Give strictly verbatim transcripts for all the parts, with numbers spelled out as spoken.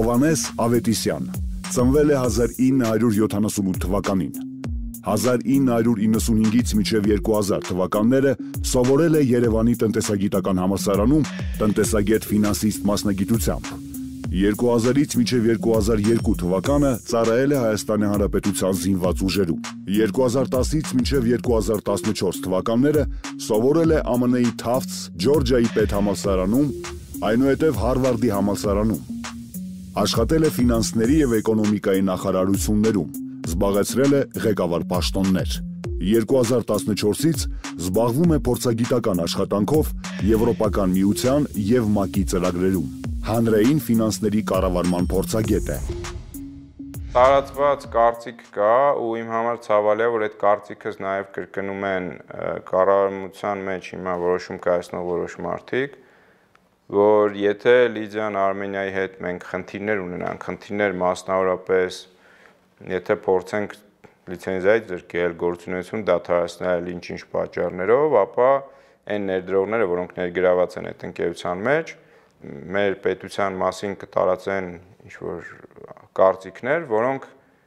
Հովհաննես Ավետիսյան ծնվել է հազար ինը հարյուր յոթանասունութ թվականին։ հազար ինը հարյուր իննսունհինգից մինչև երկու հազար թվականները սովորել է Երևանի տնտեսագիտական համալսարանում տնտեսագետ ֆինանսիստ մասնագիտությամբ։ երկու հազարից մինչև երկու հազար երկու թվականը ծառայել է Հայաստանի Հանրապետության զինված ուժերում։ երկու հազար տասից մինչև երկու հազար տասնչորս թվականները սովորել է Ամն Ի Թաֆթս Ջորջիայի պետհամալսարանում, այնուհետև Հարվարդի համալսարանում։ Աշխատել է ֆինանսների և էկոնոմիկայի նախարարություններում, զբաղեցրել է ղեկավար պաշտոններ։ երկու հազար տասնչորսից զբաղվում է փորձագիտական աշխատանքով Եվրոպական միության և ՄԱԿ-ի ծրագրերում։ Հանրային ֆինանսների կառավարման փորձագետ է։ Տարածված կարծիք կա ու իմ համար ցավալի է, որ այդ կարծիքս նաև կրկնում են կառավարության մեջ հիմա որոշում կայացնող որոշ մարդիկ, որ եթե Լիդիան Արմենիայի հետ մենք խնդիրներ ունենանք, խնդիրներ մասնավորապես եթե փորձենք լիցենզիայից զրկել, գործունեություն դադարեցնել ինչ-ինչ պատճառներով, ապա այն ներդրողները, որոնք ներգրաված են այդ ընկերության մեջ, մեր պետության մասին կտարածեն ինչ-որ կարծիքներ, որոնք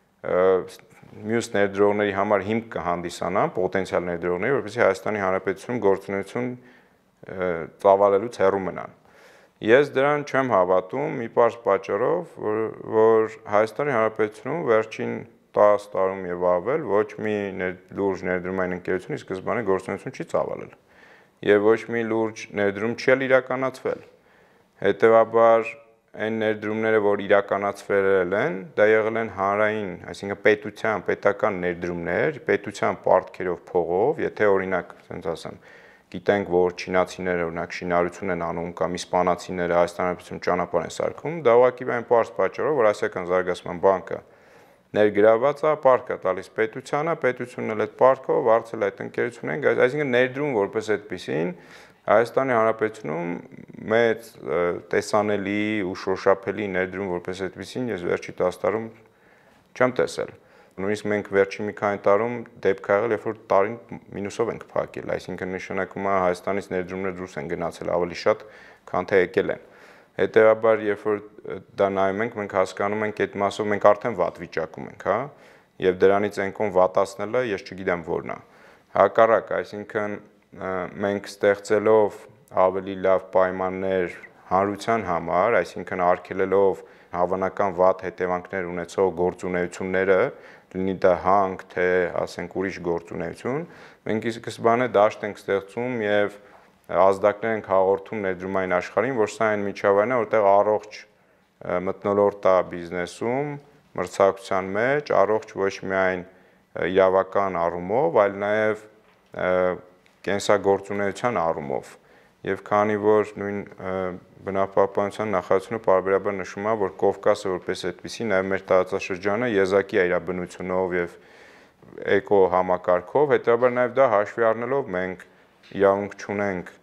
մյուս ներդրողների համար հիմք կհանդիսանան, պոտենցիալ ներդրողների, որպեսզի Հայաստանի Հանրապետությունում գործունեություն ծավալելուց հեռու մնան։ Ես դրան չեմ հավատում մի պարզ պատճառով, որ, որ Հայաստանի Հանրապետությունում վերջին տասը տարում եւ ավել ոչ մի ներ, լուրջ ներդրումային ընկերություն ի սկզբանե գործունեություն չի ծավալել եւ ոչ մի լուրջ ներդրում չի իրականացվել։ Հետևաբար այն ներդրումները, որ իրականացվել են, դա եղել են հանրային, այսինքն պետության, պետական ներդրումներ, պետության պարտքերով փողով, եթե օրինակ, ասենց ասեմ, գիտենք, որ չինացիները օրինակ շինարարություն են անում կամ իսպանացիները Հայաստանի Հանրապետությունում ճանապարհ են սարքում, դա ուղղակի այն պարզ պատճառով, որ Ասիական զարգացման բանկը ներգրաված է, պարտք է տալիս պետությանը, պետությունն էլ այդ պարտքով վարձել այդ ընկերություններին, այսինքն ներդրում որպես այդպեսին Հայաստանի Հանրապետությունում մեծ տեսանելի ու շոշափելի ներդրում որպես այդպեսին ես վերջի տասը տարում չեմ տեսել։ Նույնիսկ մենք վերջի մի քանի տարում դեպք ա եղել, երբ որ տարին մինուսով ենք փակել, այսինքն նշանակում է Հայաստանից ներդրումներ դուրս են գնացել ավելի շատ, քան թե եկել են։ Հետևաբար, երբ որ դա նայում ենք, մենք հասկանում ենք այդ մասով մենք արդեն վատ վիճակում ենք, հա, եւ դրանից այնքան վատացնելը ես չգիտեմ որն է։ Հակառակ, այսինքն մենք ստեղծելով ավելի լավ պայմաններ հանրության համար, այսինքն արգելելով հավանական վատ հետևանքներ ունեցող գործունեությունները, լինի դա հանք, թե ասենք ուրիշ գործունեություն, մենք ի սկզբանե դաշտ ենք ստեղծում եւ ազդակներ ենք հաղորդում ներդրումային աշխարհին, որ սա այն միջավայրն է, որտեղ առողջ մթնոլորտ է բիզնեսում, մրցակցության մեջ, առողջ ոչ միայն իրավական առումով, այլ նաեւ կենսագործունեության առումով։ Եվ քանի որ նույն բնապահպանության նախարարությունը պարբերաբար նշում է, որ Կովկասը որպես այդպեսի նաև մեր տարածաշրջանը եզակի է իր բնությունով եւ էկո համակարգով, հետեւաբար նաև դա հաշվի առնելով մենք իրավունք չունենք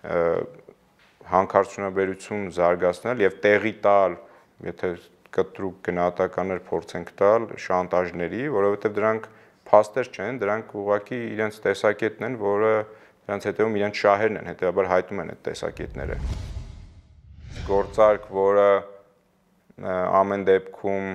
հանքարդյունաբերություն զարգացնել եւ տեղի տալ, եթե կտրուկ գնահատականներ փորձենք տալ շանտաժների, որովհետեւ դրանք փաստեր չեն, դրանք ուղղակի իրենց տեսակետն են, որը դրանց հետևում իրենց շահերն են, հետեւաբար հայտնում են այդ տեսակետները։ Գործարք, որը ամեն դեպքում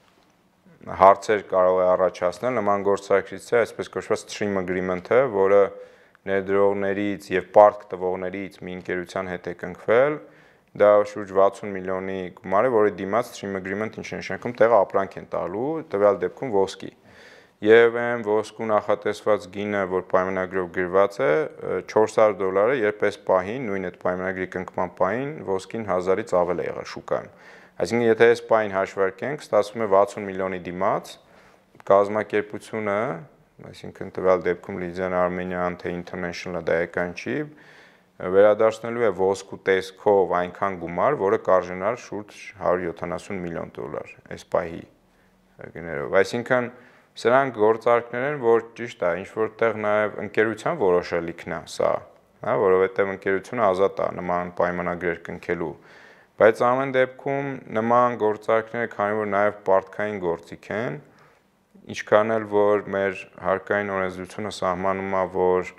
հարցեր կարող է առաջացնել, նման գործարքից է այսպես կոչված stream agreement-ը, որը ներդրողներից եւ պարտք տվողներից մի ընկերության հետ է կնքվել, դա շուրջ վաթսուն միլիոնի գումար է, որի դիմաց stream agreement ինչ է նշանակում, տեղը ապրանք են տալու, տվյալ դեպքում ոսկի։ Եվ այն ոսկու նախատեսված գինը, որ պայմանագրով գրված է, չորս հարյուր դոլար է, երբ այս պահին, նույն այդ պայմանագրի կնքման պահին, ոսկին հազարից ավել է եղել շուկայում։ Այսինքն, եթե այս պահին հաշվարկենք, ստացվում է վաթսուն միլիոնի դիմաց, կազմակերպությունը, այսինքն տվյալ դեպքում Լիդիան Արմենիան, թե International-ը դա եկան չի, վերադարձնելու է ոսկու տեսքով այնքան գումար, որը կարժենար շուրջ հարյուր յոթանասուն միլիոն դոլար այս պահի գներով։ Այսինքն սրանք գործարքներ են, որ ճիշտ է, ինչ-որտեղ նաև ընկերության որոշելիքն է սա, հա, որովհետև ընկերությունը ազատ է նման պայմանագրեր կնքելու, բայց ամեն դեպքում նման գործարքները, քանի որ նաև պարտքային գործիք են, ինչքան էլ որ մեր հարկային օրենսդրությունը սահմանում է, որ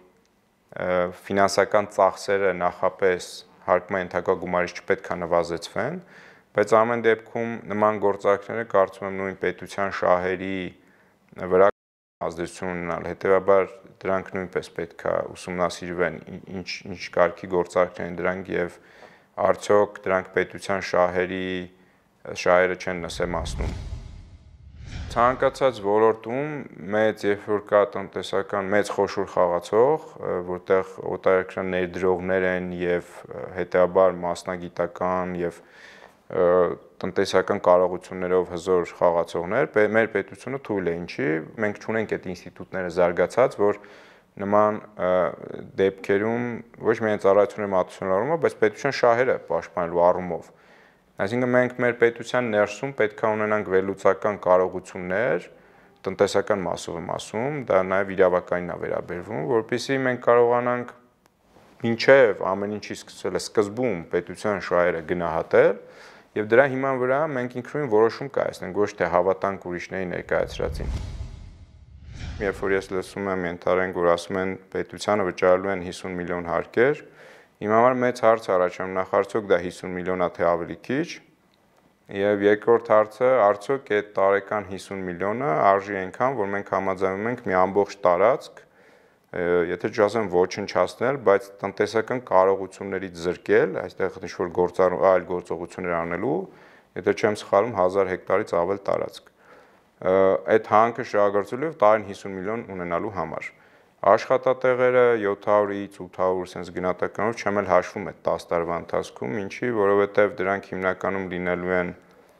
ֆինանսական ծախսերը նախապես հարկման ենթակա գումարից չպետք է նվազեցվեն, բայց ամեն դեպքում նման գործարքները կարծում եմ նույն պետության շահերի վրա ազդեցություն ունենալ, հետևաբար դրանք նույնպես պետք է ուսումնասիրվեն, ինչ ինչ կարգի գործարքներ են դրանք եւ արդյոք դրանք պետության շահերի շահերը չեն նսեմացնում։ Ցանկացած ոլորտում մեծ երբ որ կա տնտեսական մեծ խոշոր խաղացող, որտեղ օտարերկրյա ներդրողներ են եւ հետեւաբար մասնագիտական եւ տնտեսական կարողություններով հզոր խաղացողներ, մեր պետությունը թույլ է ինչի, մենք չունենք այդ ինստիտուտները զարգացած, որ նման դեպքերում ոչ միայն ծառայությունների մատուցելու առումով, բայց պետության շահերը պաշտպանելու առումով։ Այսինքն մենք մեր պետության ներսում պետք է ունենանք վերլուծական կարողություններ, տնտեսական մասով եմ ասում, դա նաև իրավականին է վերաբերվում, որպեսզի մենք կարողանանք մինչև ամեն ինչի սկսել է սկզբում պետության շահերը գնահատել եւ դրա հիման վրա մենք ինքնուրույն որոշում կայացնենք, ոչ թե հավատանք ուրիշների ներկայացրածին։ Երբ որ ես լսում եմ ենթադրենք, որ ասում են պետությանը վճարելու են հիսուն միլիոն հարկեր, իմ համար մեծ հարց առաջանում, նախ արդյոք դա հիսուն միլիոն է թե ավելի քիչ, եւ երկրորդ հարցը, արդյոք այդ տարեկան հիսուն միլիոնը արժի այնքան, որ մենք համաձայնում ենք մի ամբողջ տարածք, եթե չասեմ ոչնչացնել, բայց տնտեսական կարողություններից զրկել, այստեղ ինչ-որ գործառ այլ գործողություններ անելու, եթե չեմ սխալվում, հազար հեկտարից ավել տարածք։ Այդ հանքը շահագործելու եւ տարին հիսուն միլիոն ունենալու համար։ Աշխատատեղերը յոթ հարյուրից ութ հարյուր sense գնահատականով չեմ էլ հաշվում այդ տասը տարվա ընթացքում, ինչի, որովհետեւ դրանք հիմնականում լինելու են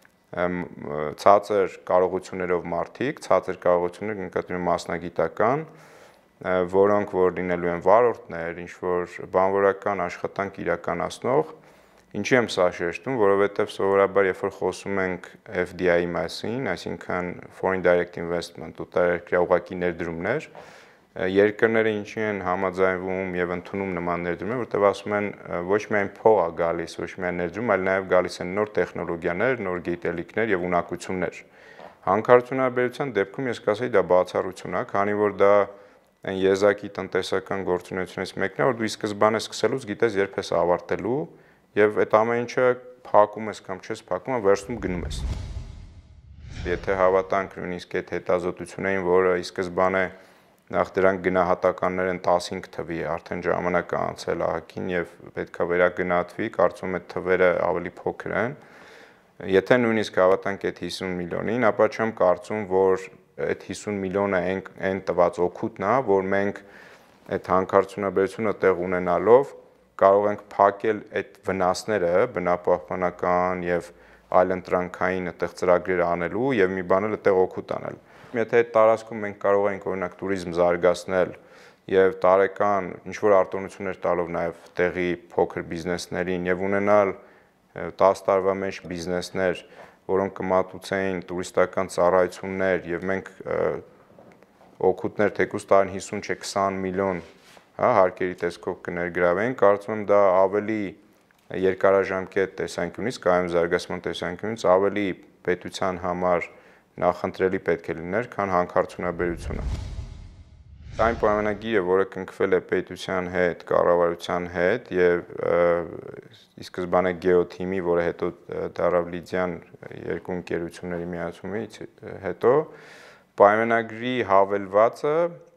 ցածր կարողություններով մարդիկ, ցածր կարողություններ նկատի մասնագիտական, որոնք որ լինելու են վարորդներ, ինչ-որ բանվորական աշխատանք իրականացնող, ինչի եմ սա շեշտում, որովհետև սովորաբար երբ որ խոսում ենք F D I-ի մասին, այսինքն Foreign Direct Investment, օտարերկրյա ուղղակի ներդրումներ, երկրները ինչի են համաձայնվում եւ ընդունում նման ներդրումներ, որտեղ ասում են ոչ միայն փող է գալիս, ոչ միայն ներդրում, այլ նաեւ գալիս են նոր տեխնոլոգիաներ, նոր գիտելիքներ եւ ունակություններ։ Հանքարդյունաբերության դեպքում ես կասեի դա բացառություն է, քանի որ դա այն եզակի տնտեսական գործունեությունից մեկն է, որ դու ի սկզբանե սկսելուց գիտես երբ ես ավարտելու եւ այդ ամեն ինչը փակում ես կամ չես փակում, վերջում գնում ես։ Եթե հավատանք նույնիսկ այդ հետազոտություններին, որը ի սկզբանե նախ դրանք գնահատականներ են տասնհինգ թվի, արդեն ժամանակ է անցել ահագին եւ պետքա վերագնահատվի, կարծում եմ այդ թվերը ավելի փոքր են։ Եթե նույնիսկ հավատանք այդ հիսուն միլիոնին, ապա չեմ կարծում, որ այդ հիսուն միլիոնը այն այն տված օգուտն է, որ մենք այդ հանքարդյունաբերությունը տեղ ունենալով կարող ենք փակել այդ վնասները բնապահպանական եւ այլ ընտրանքային այդտեղ ծրագրեր անելու եւ մի բան էլ այդտեղ օգուտ անել։ Եթե այդ տարածքում մենք կարող ենք օրինակ туриզմ զարգացնել եւ տարեկան ինչ որ արտոնություններ տալով նաեւ տեղի փոքր բիզնեսներին եւ ունենալ տասը տարվա մեջ բիզնեսներ, որոնք կմատուցեին տուրիստական ծառայություններ եւ մենք օգուտներ թեկուզ տարին հիսուն չէ քսան միլիոն, հա, հարկերի տեսքով կներգրավեին, կարծում եմ դա ավելի երկարաժամկետ տեսանկյունից, կայուն զարգացման տեսանկյունից ավելի պետության համար նախընտրելի պետք է լիներ, քան հանքարդյունաբերությունը։ Այն պայմանագիրը, որը կնքվել է պետության հետ, կառավարության հետ եւ ի սկզբանե Գեոթիմի, որը հետո դարավ Լիդիան երկու ընկերությունների միացումից հետո, պայմանագրի հավելվածը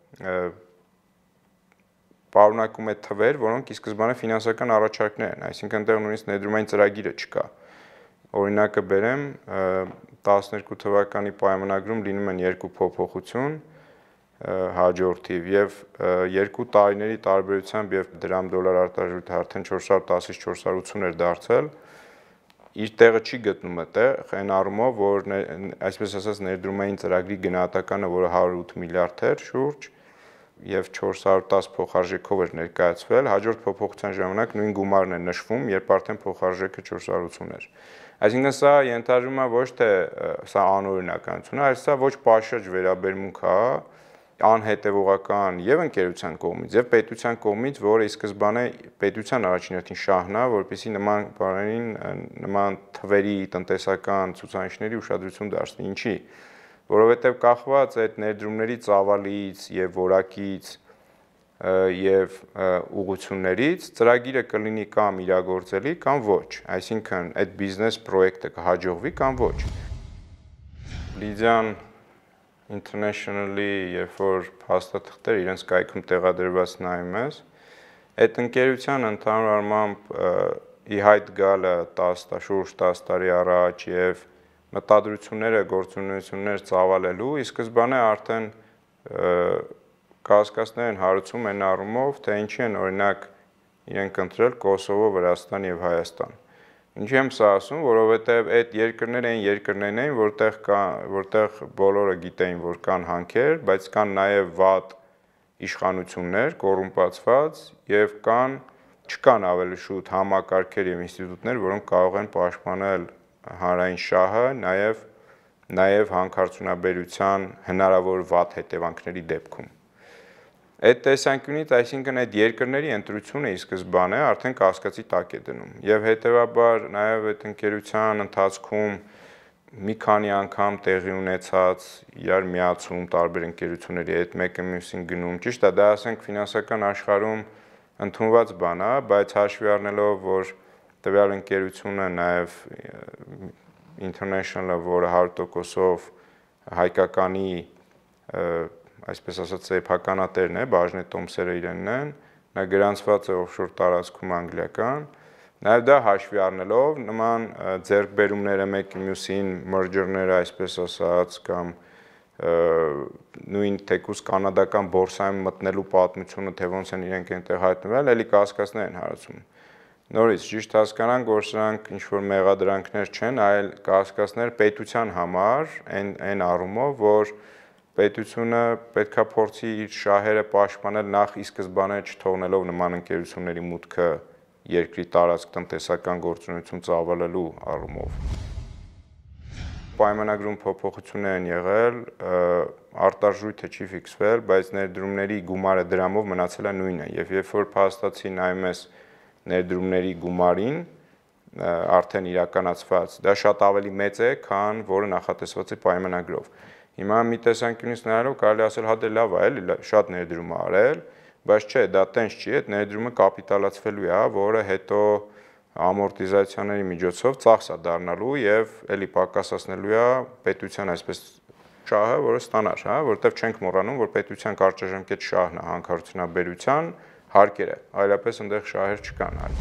պարունակում է թվեր, որոնք ի սկզբանե ֆինանսական առաջարկներ են, այսինքն այնտեղ նույնիսկ ներդրումային ծրագիրը չկա։ Օրինակը բերեմ, տասներկու թվականի պայմանագրում լինում են երկու փոփոխություն հաջորդիվ եւ երկու տարիների տարբերությամբ եւ դրամ դոլար արտարժույթը արդեն չորս հարյուր տասից չորս հարյուր ութ էր դարձել, իր տեղը չի գտնում այդտեղ, այն առումով, որ այսպես ասած ներդրումային ծրագրի գնահատականը, որը հարյուր ութ միլիարդ էր շուրջ եւ չորս հարյուր տասը փոխարժեքով էր ներկայացվել, հաջորդ փոփոխության ժամանակ նույն գումարն է նշվում, երբ արդեն փոխարժեքը չորս հարյուր ութ էր։ Այսինքն սա ենթադրում է ոչ թե սա անօրինականություն է, այլ սա ոչ պաշարժ վերաբերմունք է անհետևողական եւ ընկերության կողմից եւ պետության կողմից, որը ի սկզբանե պետության առաջին հերթին շահն է, որպեսզի նման բաներին, նման թվերի տնտեսական ցուցանիշների ուշադրություն դարձնի։ Ինչի, որովհետեւ կախված այդ ներդրումների ծավալից եւ որակից եւ ուղղություններից, ծրագիրը կլինի կամ իրագործելի կամ ոչ, այսինքն այդ բիզնես պրոյեկտը կհաջողվի կամ ոչ։ Լիդիան International-ի երբ որ փաստաթղթեր իրենց կայքում տեղադրված նայում ես, այդ ընկերության ընդհանուր առմամբ ի հայտ գալը շուրջ տասը տարի առաջ եւ մտադրությունները, գործունեություններ ծավալելու, ի սկզբանե արդեն կասկածներ են հարուցում այն առումով, թե ինչի են օրինակ իրենք ընտրել Կոսովո, Վրաստան եւ Հայաստան։ Ինչի եմ սա ասում, որովհետեւ այդ երկրները են երկրներն էին, որտեղ կա, որտեղ բոլորը գիտեին, որ կան հանքեր, բայց կան նաեւ վատ իշխանություններ, կոռումպացված եւ կան չկան ավելի շուտ համակարգեր եւ ինստիտուտներ, որոնք կարող են պաշտպանել հանրային շահը, նաեւ նաեւ հանքարդյունաբերության հնարավոր վատ հետևանքների դեպքում։ Այդ տեսանկյունից, այսինքն այդ երկրների ընտրությունը ի սկզբանե արդեն կասկածի տակ է դնում եւ հետեւաբար նաեւ այդ ընկերության ընթացքում մի քանի անգամ տեղի ունեցած իրար միացում տարբեր ընկերությունների հետ մեկը մյուսին գնում, ճիշտ է, դա ասենք ֆինանսական աշխարհում ընդունված բան է, բայց հաշվի առնելով, որ տվյալ ընկերությունը նաեւ International-ը, որը հարյուր տոկոսով հայկականի այսպես ասած սեփականատերն է, Բաժնե Տոմսերը իրենն են, նա գրանցված է օֆշոր տարածքում անգլիական, նաև դա հաշվի առնելով նման ձեռքբերումները մեկի մյուսին մերջերները, այսպես ասած, կամ նույն թեկուզ կանադական բորսայում մտնելու պատմությունը, թե ոնց են իրենք այնտեղ հայտնվել, էլի կասկածներ են հարուցում։ Նորից ճիշտ հասկանանք, որ սրանք ինչ-որ մեղադրանքներ չեն, այլ կասկածներ պետության համար, այն այն առումով, որ պետությունը պետքա փորձի իր շահերը պաշտպանել նախ ի սկզբանե չթողնելով նման ընկերությունների մուտքը երկրի տարածք տնտեսական գործունեություն ծավալելու առումով։ Պայմանագրում փոփոխություններ են եղել, արտարժույթը չի ֆիքսվել, բայց ներդրումների գումարը դրամով մնացել է նույնը, եւ երբ որ փաստացի նայում ես ներդրումների գումարին, արդեն իրականացված, դա շատ ավելի մեծ է, քան որը նախատեսված է պայմանագրով։ Հիմա մի տեսանկյունից նայելով կարելի ասել, հա դե լավ է, էլի շատ ներդրում է արել, բայց չէ, դա տենց չի, այդ ներդրումը կապիտալացվելու է, որը հետո ամորտիզացիաների միջոցով ծախս է դառնալու եւ էլի պակասացնելու է պետության այսպես շահը, որը ստանար, հա, որովհետեւ չենք մոռանում, որ պետության կարճաժամկետ շահն է հանքարդյունաբերության հարկերը, այլապես այնտեղ շահեր չկան, այլ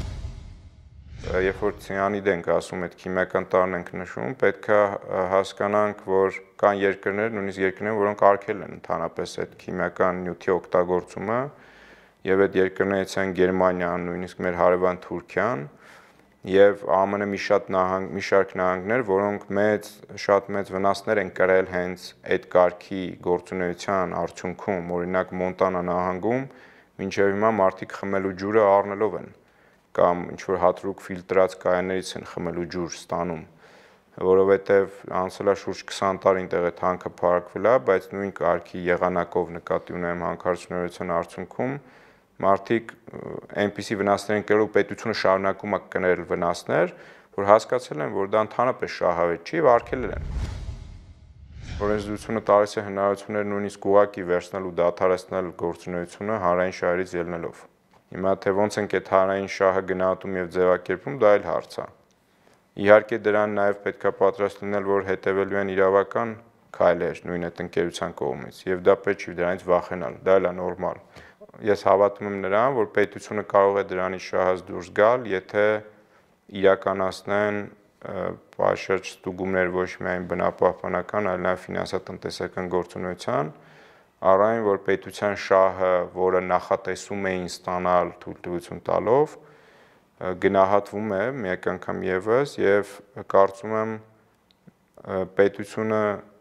երբ որ ցիանիդ ենք ասում, այդ քիմիական տարրն ենք նշում, պետք է հասկանանք, որ կան երկրներ, նույնիսկ երկրներ, որոնք արգել են ընդհանրապես այդ քիմիական նյութի օգտագործումը, եւ այդ երկրներից են Գերմանիան, նույնիսկ մեր հարևան Թուրքիան, եւ Α M N-ը մի շատ նահանգ, մի շարք նահանգներ, որոնք մեծ, շատ մեծ վնասներ են կրել հենց այդ կարգի գործունեության արդյունքում, օրինակ Մոնտանա նահանգում, մինչեւ հիմա մարդիկ խմելու ջուրը առնելով են կամ ինչ-որ հատրուկ ֆիլտրած կայաներից են խմելու ջուր ստանում, որովհետև անցել է շուրջ քսան տարի այնտեղ այդ հանքը փարակվել է, բայց նույն կարգի եղանակով նկատի ունեմ հանքարդյունաբերության արդյունքում մարդիկ այնպիսի վնասներ են կրել ու պետությունը շարունակում է կրել վնասներ, որ հասկացել են, որ դա ընդհանրապես շահավետ չի, վարկել են։ Օրենսդրությունը տալիս է հնարավորություններ նույնիսկ ուղղակի վերցնել ու դադարեցնել գործունեությունը հանրային շահերից ելնելով։ Հիմա թե ոնց ենք այդ հանրային շահը գնահատում եւ ձևակերպում, դա այլ հարց է։ Իհարկե դրան նաեւ պետքա պատրաստ լինել, որ հետևելու են իրավական քայլեր նույն այդ ընկերության կողմից եւ դա պետք չի դրանից վախենալ, դա էլ է նորմալ։ Ես հավատում եմ նրան, որ պետությունը կարող է դրանից շահած դուրս գալ, եթե իրականացնեն պաշարջ ստուգումներ ոչ միայն բնապահպանական, այլ նաեւ ֆինանսատնտեսական գործունեության, առայն որ պետության շահը, որը նախատեսում էին ստանալ թույլտվություն տալով, գնահատվում է մեկ անգամ եւս եւ կարծում եմ պետությունը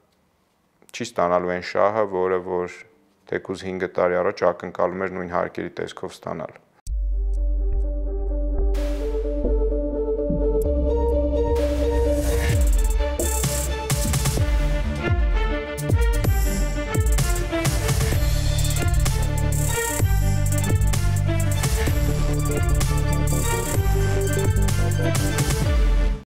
չի ստանալու այն շահը, որը որ թեկուզ հինգ տարի առաջ ակնկալում էր նույն հարկերի տեսքով ստանալ։